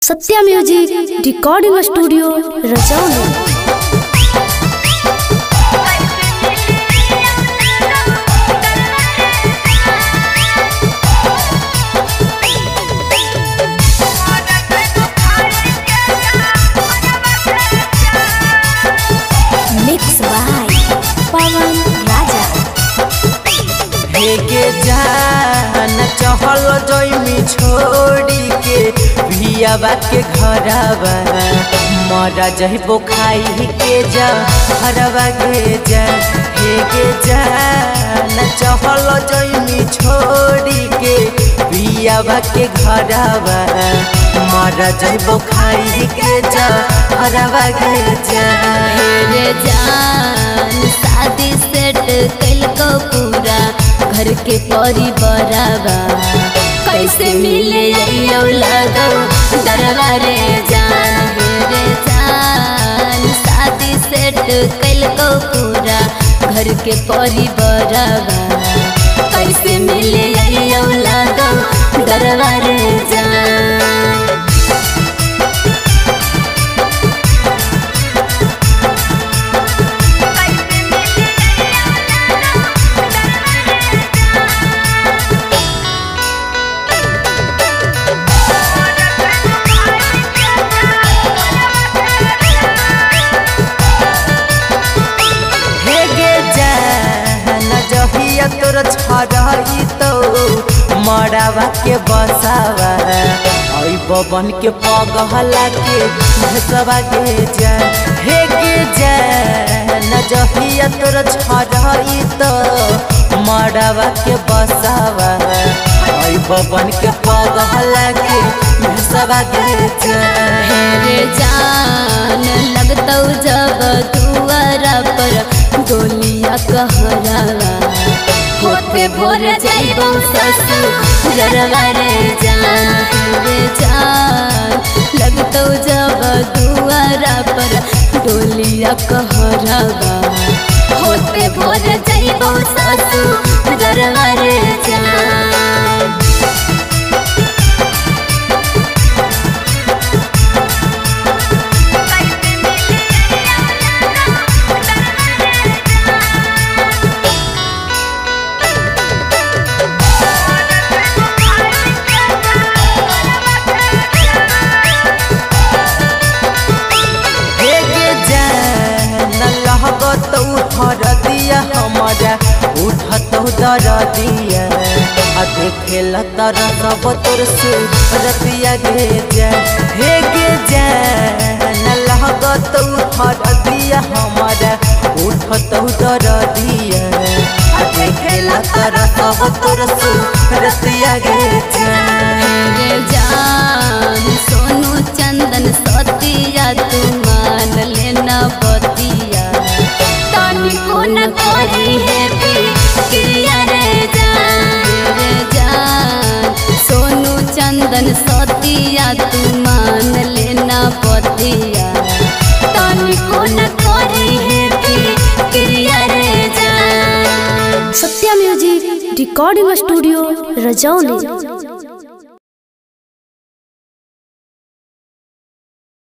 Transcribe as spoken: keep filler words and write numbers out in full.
सत्या music recording studio Rajauli. Mix by Pawan Raja. हेगे जान चहल जइमी छोड़ी के भियाबा के घरवा मरा जइबो खाई के जा हरवा के जा। हेगे जान चहल जइमी छोड़ी के भियाबा के घरवा मरा जइबो खाई के जा हरवा के जा। हेगे जान शादी सेट कल को पूरा घर के परिवारवा कैसे मिले लगो दरबारे जान। रे जान शादी सेट कल को पूरा घर के परिवारवा कैसे मिले लगो दरबारे जान। तोर छड़ाई तो मरावा के बसावा आई बबन के पगहला के भसवा के जा। हेगे जा न जहिया तोर छड़ाई तो मरावा के बसावा आई बबन के पगहला के भसवा के जा। हेरे जान लगतौ जब दुआरा पर डोलिया कहरावा होते भोर जाइबो ससुरवा रे जान। रे जान लगतौ जब दुआरा पर डोलिया कहरावा होते भोर जाइबो ससुरवा रे जान। दिया हमारा उठतौ दर दिया देखेला तर सब तोर सूरतिया गे जा। हेगे जा न लगतौ थर दिया हमारा उठतौ दर दिया देखेला तर सब तोर सूरतिया गे जा। हेगे जान सोनू चंदन सतिया तू मान लेना बतिया को न करी है प्रिया रे जान। रे जान सोनू चंदन सतिया तू मान लेना पतिया तानी को न करी है प्रिया रे जान। सत्या म्यूजिक रिकॉर्डिंग स्टूडियो रजौली।